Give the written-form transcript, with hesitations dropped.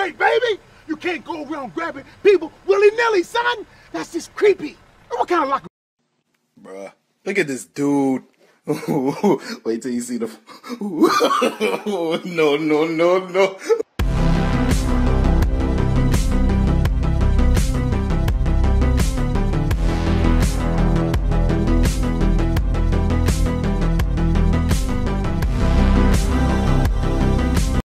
right, baby. You can't go around grabbing people willy-nilly, son. That's just creepy. What kind of locker? Bruh, look at this dude. Wait till you see the... No.